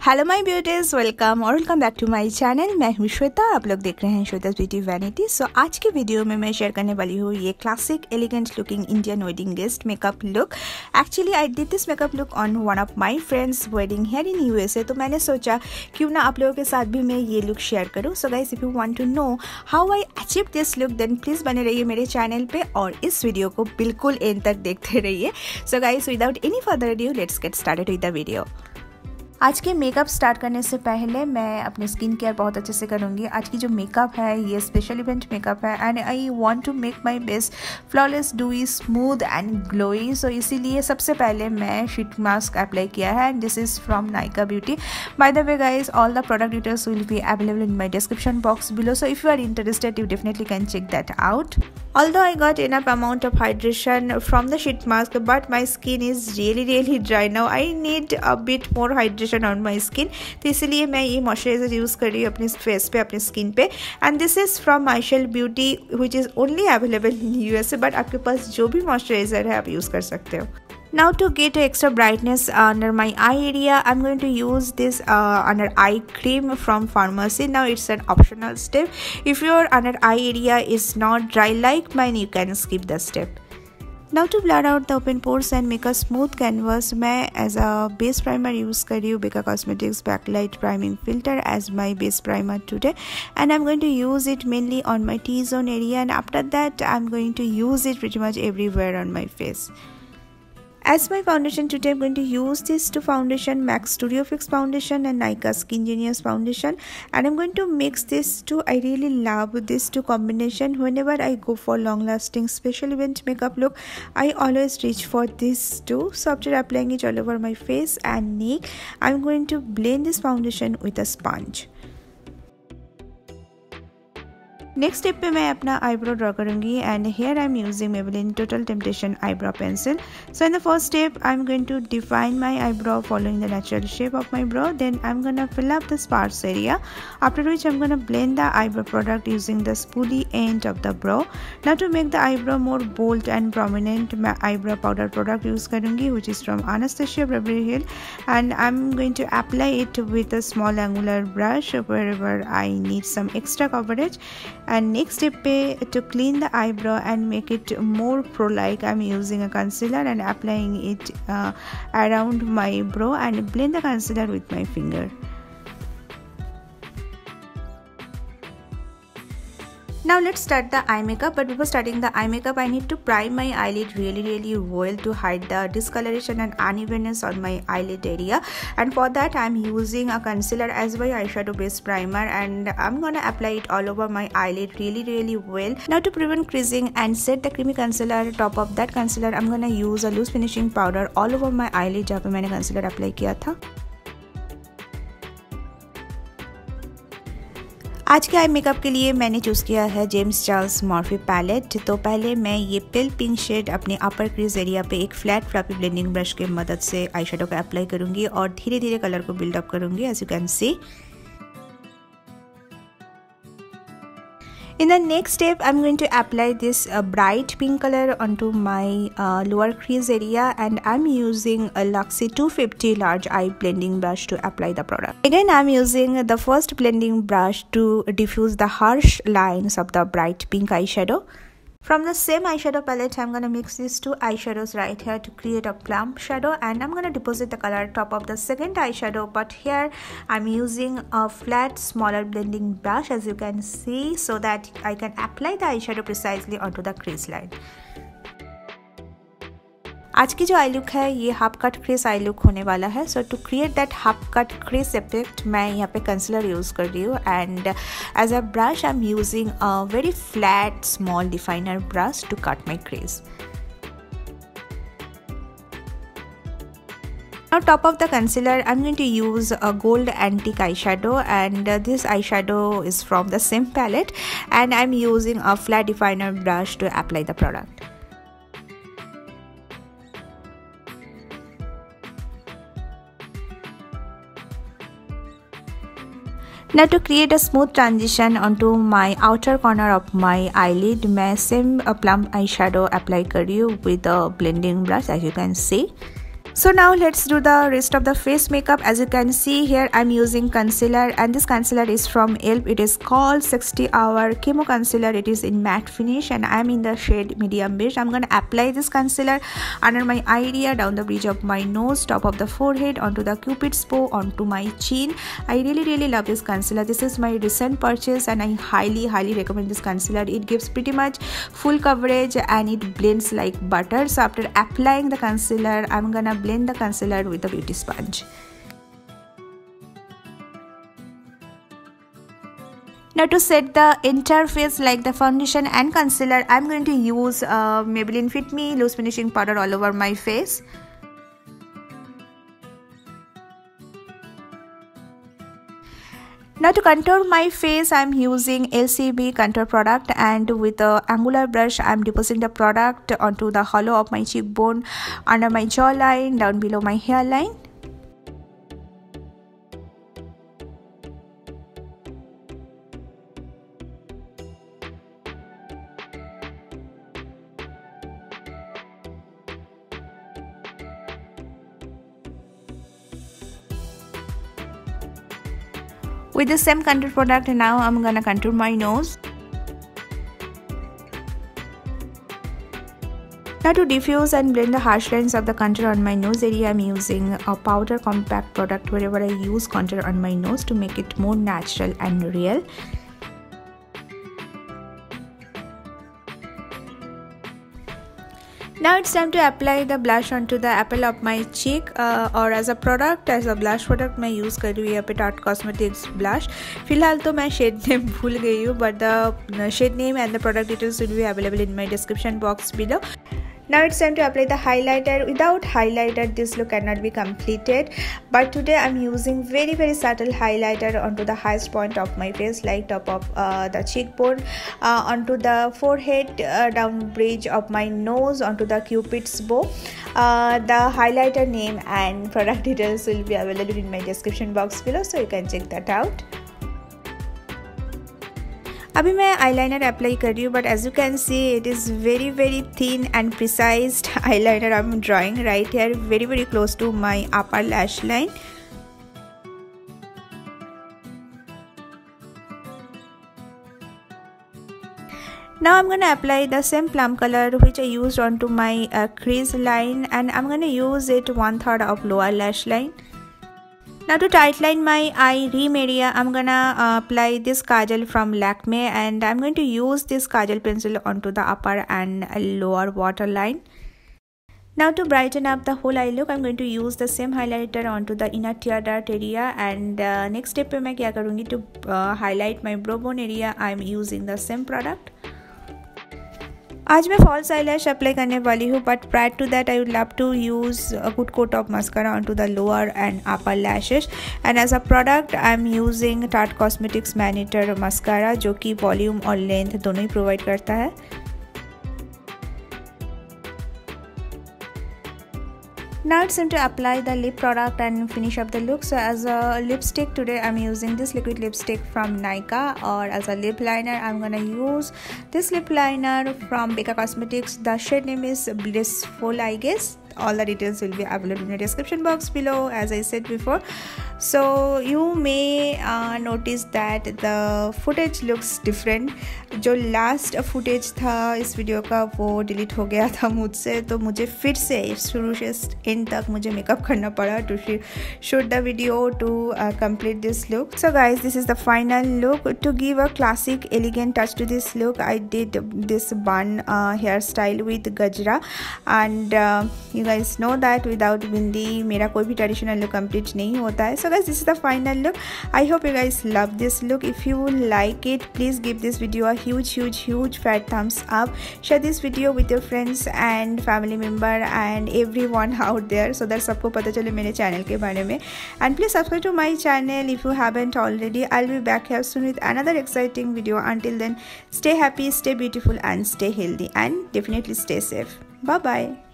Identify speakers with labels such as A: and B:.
A: Hello my beauties, welcome back to my channel. मैं हूँ श्वेता, आप लोग देख रहे हैं श्वेता's ब्यूटी वैनिटी। सो आज के वीडियो में मैं शेयर करने वाली हूँ ये classic elegant looking Indian wedding guest makeup look. Actually I did this makeup look on one of my friend's wedding here in USA, तो मैंने सोचा क्यों ना आप लोगों के साथ भी मैं ये लुक शेयर करूँ। So guys, if you want to know how I achieve this look then please बने रहिए मेरे चैनल पे और इस वीडियो को बिल्कुल एंड तक देखते रहिए। So guys, without any further adieu let's get started with the video. आज के मेकअप स्टार्ट करने से पहले मैं अपने स्किन केयर बहुत अच्छे से करूँगी। आज की जो मेकअप है ये स्पेशल इवेंट मेकअप है and I want to make my best flawless, dewy, smooth and glowy. So इसीलिए सबसे पहले मैं शीट मास्क अप्लाई किया है and this is from Nykaa beauty. By the way guys, all the product details will be available in my description box below, so if you are interested you definitely can check that out. Although I got enough amount of hydration from the sheet mask, but my skin is really dry now. I need a bit more hydration on my skin, तो इसलिए मैं ये moisturiser use कर रही हूँ अपने face पे, अपने स्किन पे। And this is from Michelle beauty which is only available in USA, but आपके पास जो भी मॉइस्चराइजर है आप यूज़ कर सकते हो। Now to get extra brightness under my eye area, I'm going to use this under eye cream from pharmacy. Now it's an optional step. If your under eye area is not dry like mine, you can skip the step. Now to blur out the open pores and make a smooth canvas, मैं as a base primer use कर रही हूँ Becca Cosmetics Backlight Priming Filter as my base primer today, and I'm going to use it mainly on my T-zone area, and after that I'm going to use it pretty much everywhere on my face. As my foundation today, I'm going to use this two foundation, MAC Studio Fix foundation and Nykaa Skin Genius foundation, and I'm going to mix these two. I really love this two combination. Whenever I go for long lasting special event makeup look, I always reach for these two. So after applying it all over my face and neck, I'm going to blend this foundation with a sponge. Next step पे मैं अपना eyebrow draw करूँगी and here I am using Maybelline total temptation eyebrow pencil. So in the first step I am going to define my eyebrow following the natural shape of my brow. Then I am gonna fill up the sparse area, after which I'm gonna blend the eyebrow product using the spoolie end of the brow. Now to make the eyebrow more bold and prominent, मैं eyebrow powder product use करूँगी which is from Anastasia Beverly Hills, and I'm going to apply it with a small angular brush wherever I need some extra coverage. And next step पे to clean the eyebrow and make it more pro-like, I'm using a concealer and applying it around my brow and blend the concealer with my finger. Now let's start the eye makeup, but before starting the eye makeup I need to prime my eyelid really well to hide the discoloration and unevenness on my eyelid area, and for that I'm using a concealer as my eyeshadow base primer, and I'm gonna apply it all over my eyelid really well. Now to prevent creasing and set the creamy concealer top of that concealer, I'm gonna use a loose finishing powder all over my eyelid जहाँ पे मैंने concealer apply किया था. आज के eye makeup के लिए मैंने चूज़ किया है जेम्स चार्ल्स मॉर्फी पैलेट. तो पहले मैं ये पेल पिंक शेड अपने अपर क्रीज एरिया पे एक फ्लैट फ्लफी ब्लेंडिंग ब्रश के मदद से आई शेडो को अप्लाई करूँगी और धीरे धीरे कलर को बिल्डअप करूँगी, as you can see. In the next step, I'm going to apply this bright pink color onto my lower crease area, and I'm using a Luxie 250 large eye blending brush to apply the product. Again, I'm using the first blending brush to diffuse the harsh lines of the bright pink eyeshadow. From the same eyeshadow palette, I'm gonna mix these two eyeshadows right here to create a plum shadow, and I'm gonna deposit the color top of the second eyeshadow, but here I'm using a flat smaller blending brush, as you can see, so that I can apply the eyeshadow precisely onto the crease line. आज की जो आई look है ये half cut crease eye look होने वाला है. So to create that half cut crease effect मैं यहाँ पे कंसीलर यूज़ कर रही हूँ, and as a brush I am using a very flat small definer brush to cut my crease. Now top of the concealer, I'm going to use a gold antique eyeshadow, and this eyeshadow is from the same palette, and I'm using a flat definer brush to apply the product. Now to create a smooth transition onto my outer corner of my eyelid, मैं same plum eyeshadow apply कर रही हूँ with a blending brush, as you can see. So now let's do the rest of the face makeup. As you can see here, I'm using concealer, and this concealer is from ELF. It is called 60 Hour Chemo Concealer. It is in matte finish and I'm in the shade medium beige. I'm gonna apply this concealer under my eye area, down the bridge of my nose, top of the forehead, onto the cupid's bow, onto my chin. I really love this concealer. This is my recent purchase and I highly recommend this concealer. It gives pretty much full coverage and it blends like butter. So after applying the concealer, I'm gonna blend the concealer with a beauty sponge. Now to set the entire face like the foundation and concealer, I'm going to use Maybelline Fit Me loose finishing powder all over my face. Now to contour my face, I'm using LCB contour product, and with a angular brush I'm depositing the product onto the hollow of my cheekbone, under my jawline, down below my hairline. With the same contour product, now I'm gonna contour my nose. Now to diffuse and blend the harsh lines of the contour on my nose area, I'm using a powder compact product wherever I use contour on my nose to make it more natural and real. Now it's time to apply the blush onto the apple of my cheek, और as a product, as a blush product मैं use कर रही हूँ यहाँ पे Tarte Cosmetics blush. फिलहाल तो मैं shade name भूल गई हूँ, but the shade name and the product details will be available in my description box below. Now it's time to apply the highlighter. Without highlighter, this look cannot be completed. But today I'm using very subtle highlighter onto the highest point of my face, like top of the cheekbone, onto the forehead, down bridge of my nose, onto the cupid's bow. The highlighter name and product details will be available in my description box below, so you can check that out. अभी मैं eyeliner apply कर रही हूँ, but as you can see it is very thin and precise eyeliner I'm drawing right here, very close to my upper lash line. Now I'm gonna apply the same plum color which I used onto my crease line, and I'm gonna use it 1/3 of lower lash line. Now to tightline my eye rim area, I'm gonna apply this kajal from Lakme, and I'm going to use this kajal pencil onto the upper and lower waterline. Now to brighten up the whole eye look, I'm going to use the same highlighter onto the inner tear duct area, and next step पे मैं क्या करूँगी to highlight my brow bone area, I'm using the same product. आज मैं false eyelash apply करने वाली हूँ, but prior to that I would love to use a good coat of mascara onto the lower and upper lashes, and as a product I'm using Tarte Cosmetics Maneater mascara, जो कि volume और length दोनों ही provide करता है. Now it's time to apply the lip product and finish up the look. So as a lipstick, today I'm using this liquid lipstick from Nykaa, or as a lip liner I'm gonna use this lip liner from Becca Cosmetics. The shade name is Blissful, I guess. All the details will be available in the description box below, as I said before. So you may notice that the footage looks different. जो last footage था इस video का वो delete हो गया था मुझसे, तो मुझे फिर से शुरू से एंड तक मुझे मेकअप करना पड़ा to shoot the video to complete this look. So guys, this is the final look. To give a classic elegant touch to this look, I did this bun hairstyle with gajra, and you guys know that without bindi मेरा कोई भी traditional look complete नहीं होता है. So guys, this is the final look. I hope you guys love this look. If you like it, please give this video a huge fat thumbs up. Share this video with your friends and family member and everyone out there, so that सबको पता चले मेरे channel के बारे में. And please subscribe to my channel if you haven't already. I'll be back here soon with another exciting video. Until then, stay happy, stay beautiful, and stay healthy, and definitely stay safe. Bye bye.